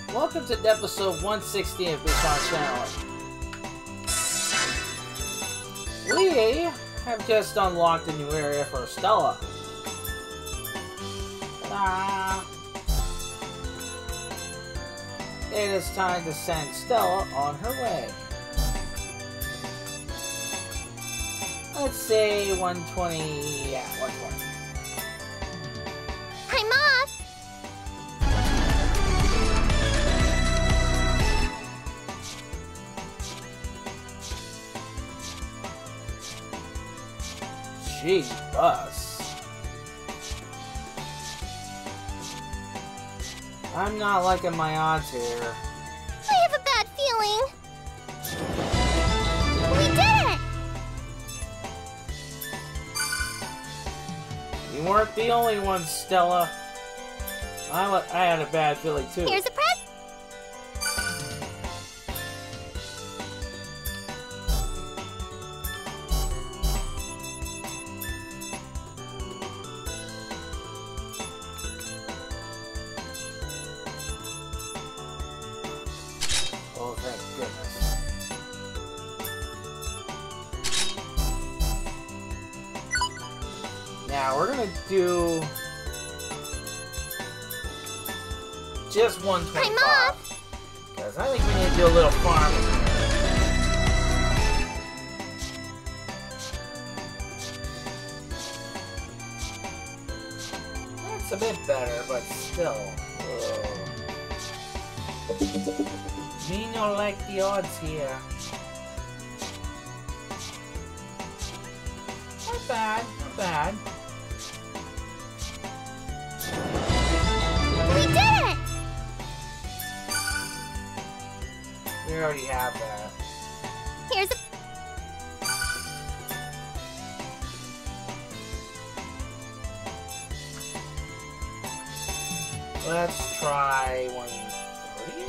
Welcome to episode 116 of Bishon's channel. We have just unlocked a new area for Stella. It is time to send Stella on her way. Let's say 120, yeah, 120. I'm off! Gee, bus. I'm not liking my odds here. I have a bad feeling. We did it! You weren't the only one, Stella. I had a bad feeling too. Here's a present. Oh, thank goodness. Now, we're gonna do just 125. I'm off. Because I think we need to do a little farming here. That's a bit better, but still. Ugh. Me no like the odds here. Not bad, not bad. We did it! We already have that. Here's a... Let's try 130?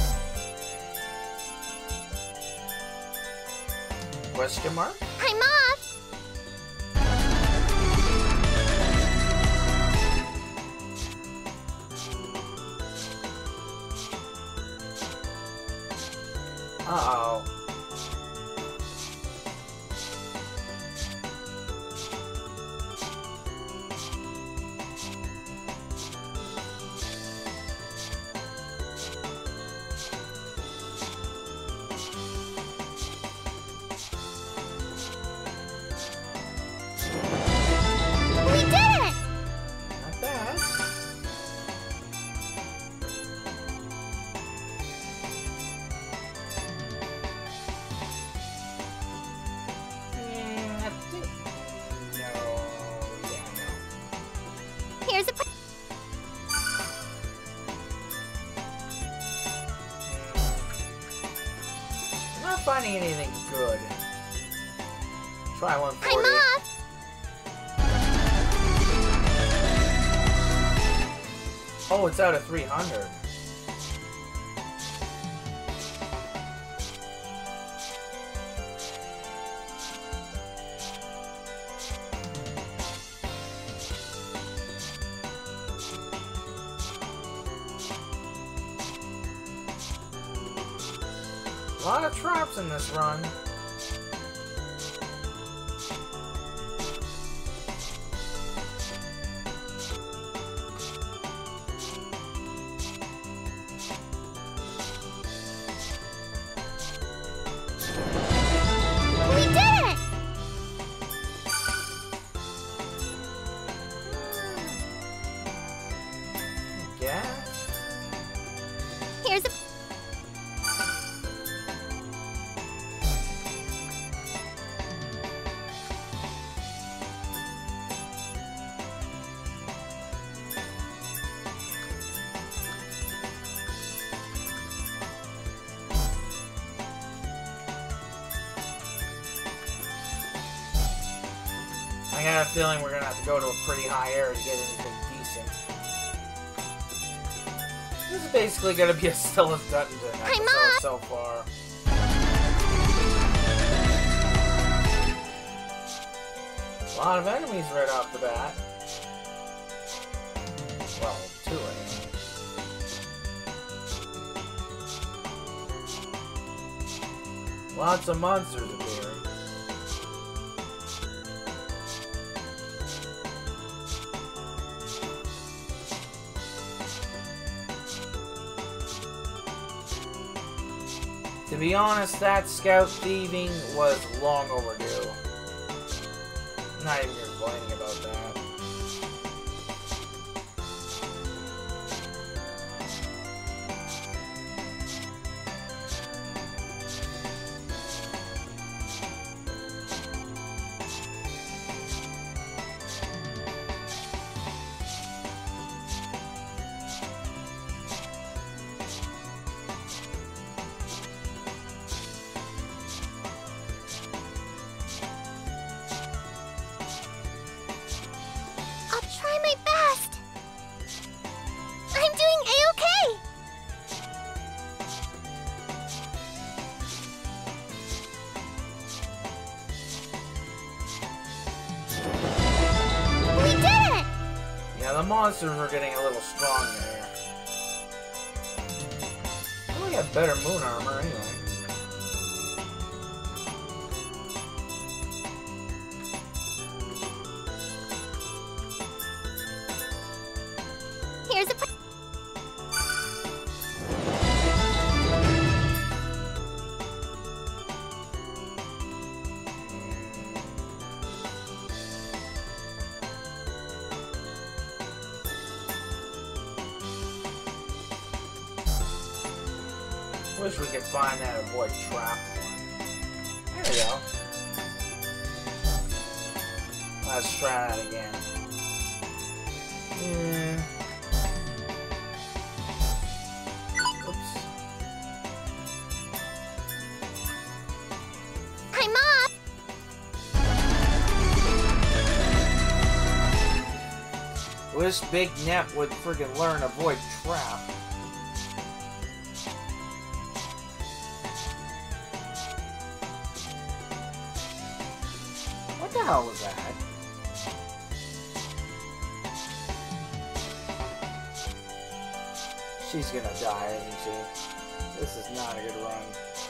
Question mark? I'm off! Uh-oh. We did it! Not bad. I think... No. Yeah, no. Here's a... I'm not finding anything good. Try I'm 140. off! Oh, it's out of 300. A lot of traps in this run. We did it! Gas? Here's a... I got a feeling we're gonna have to go to a pretty high area to get anything decent. This is basically gonna be a Stella's Dungeon episode so far. A lot of enemies right off the bat. Well, two anyway. Lots of monsters appearing. To be honest, that scout thieving was long overdue. I'm not even complaining about that. The monsters are getting a little strong there. We got better moon armor anyway. Here's a... Wish we could find that avoid trap one. There we go. Let's try that again. Oops. I'm off! Wish Big Net would friggin' learn avoid trap. What the hell was that? She's gonna die, isn't she? This is not a good run.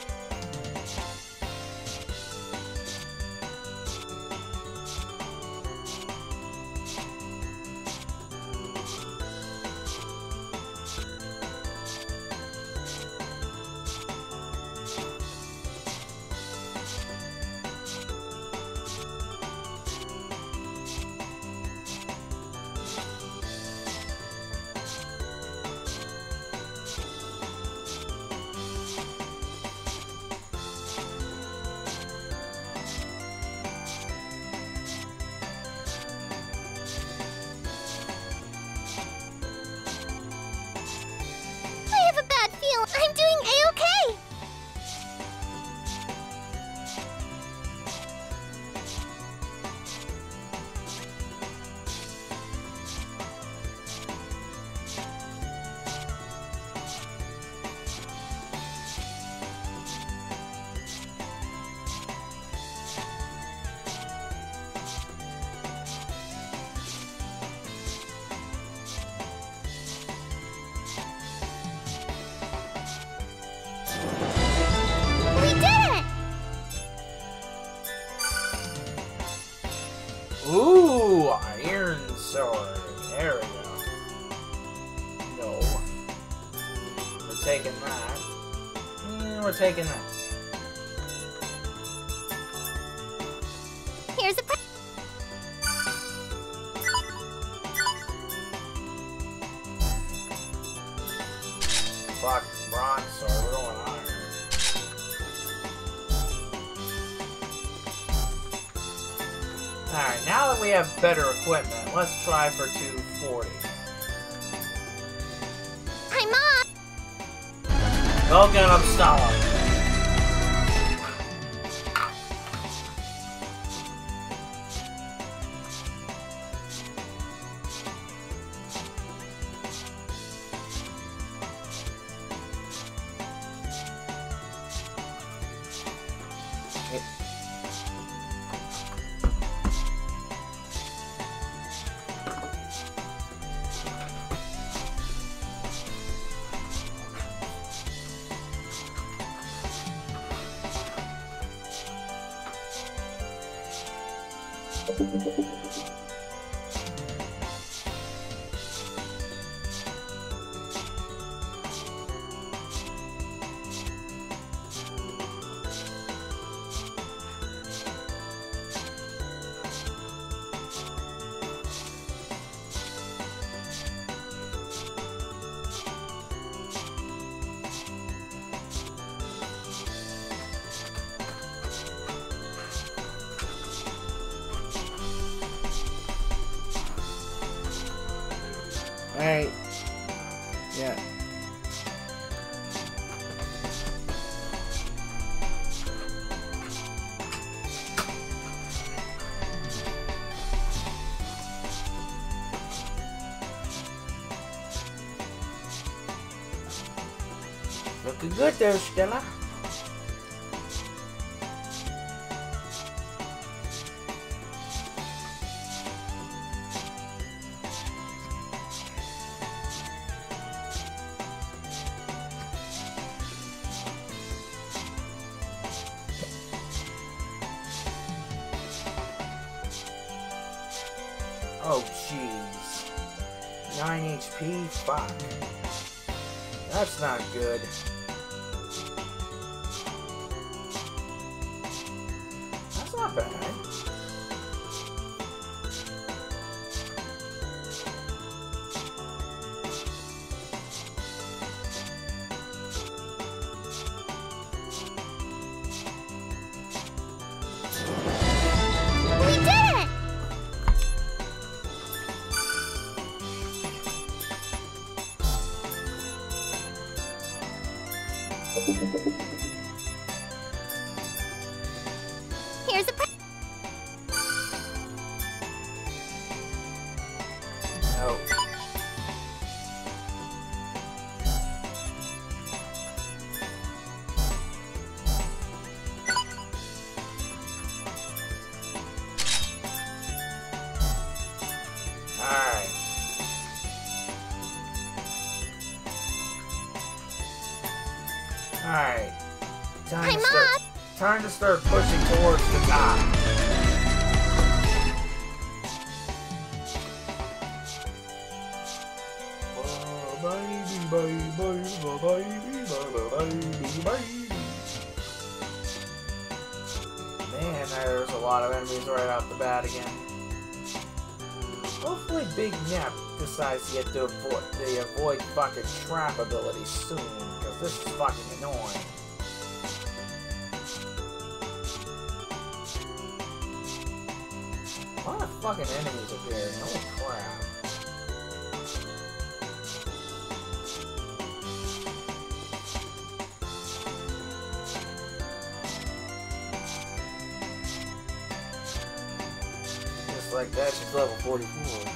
I'm doing A-okay! Ooh, iron sword. There we go. No. We're taking that. We're taking that. Here's a Fuck, bronze sword. We're going iron. Alright, now that we have better equipment, let's try for 240. I'm off! Go get him, Stella. Alright. Yeah. Looking good there, Stella. Oh, jeez. 9 HP? Fuck. That's not good. That's not bad. We did it! Here's a No. Alright. Alright. Time to start pushing towards the top. Man, there's a lot of enemies right off the bat again. Hopefully Big Nep decides to get the avoid fucking trap ability soon, because this is fucking annoying. A lot of fucking enemies up here, holy crap. Just like that, she's level 44.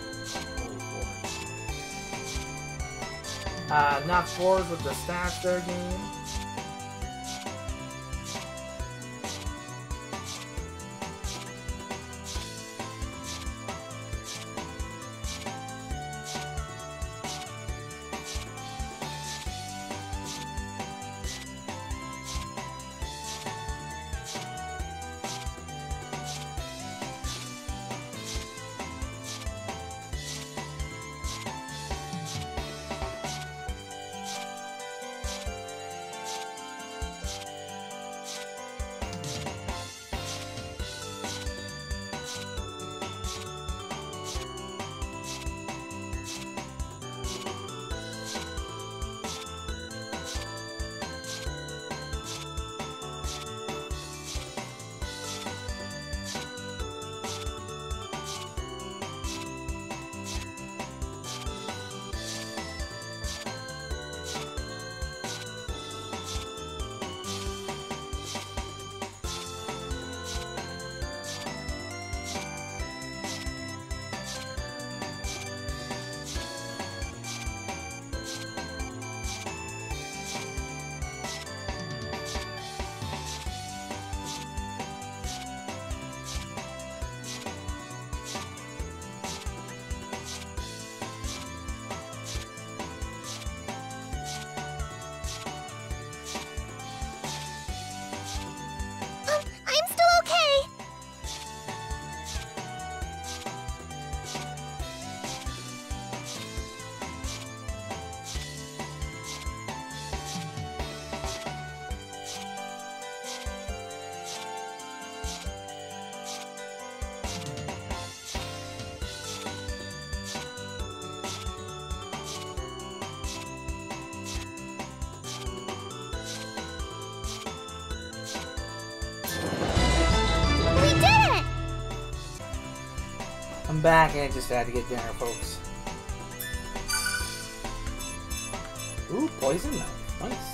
Not fours with the stats there, game. I'm back and I just had to get dinner, folks. Ooh, poison knife. Nice.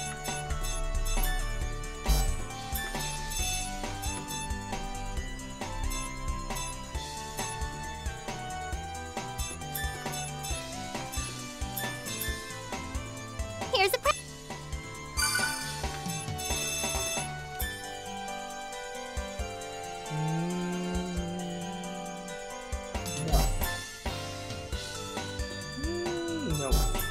Here's a No. No.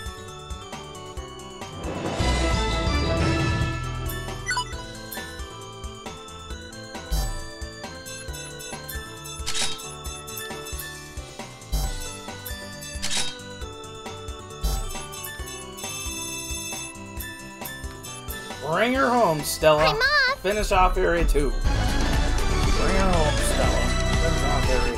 Bring her home, Stella. I'm off. Finish off Area 2. Bring her home, Stella. Finish off Area 2.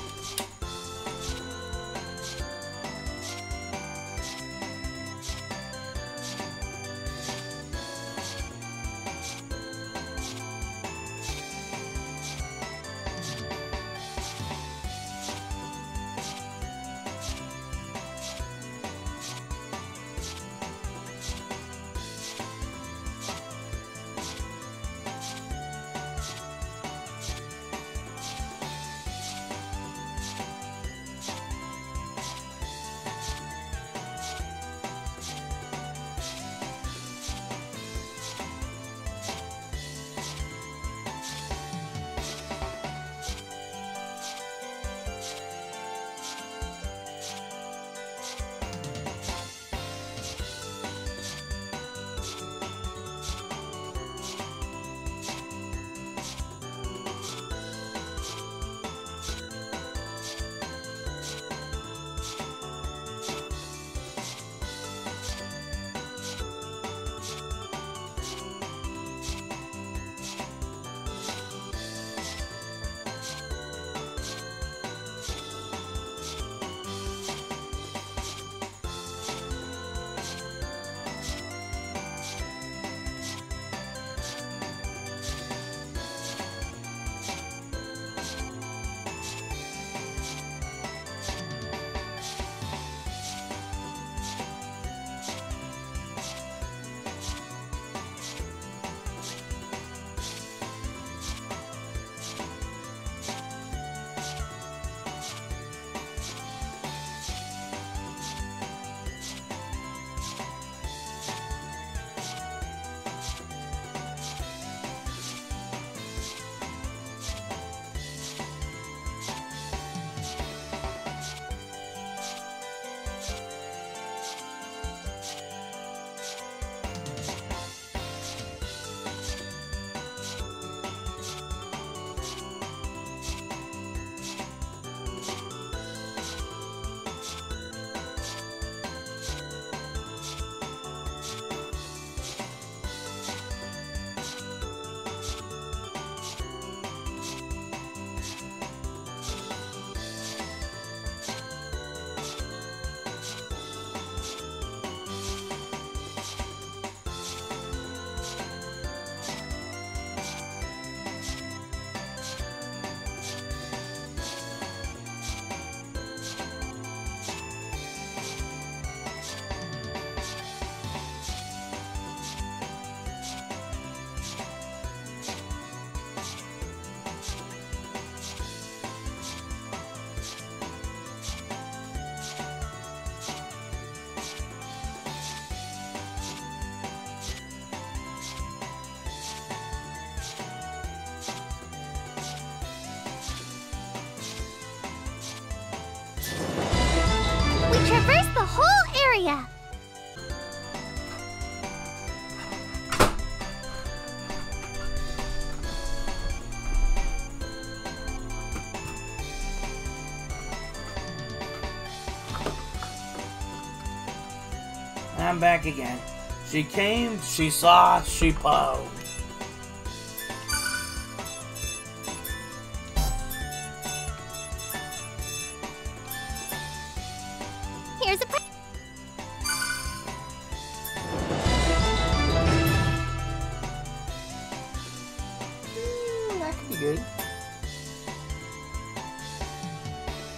traverse the whole area. I'm back again. She came, she saw, she posed. Here's a That could be good.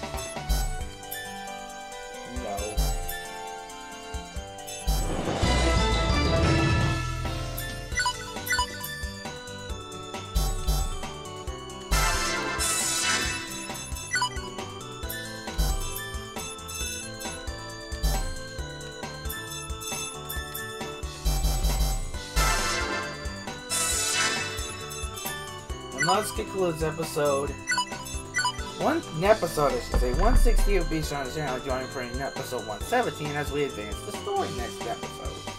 And thus concludes episode 160 of Beast on the channel. Join for episode 117 as we advance the story next episode.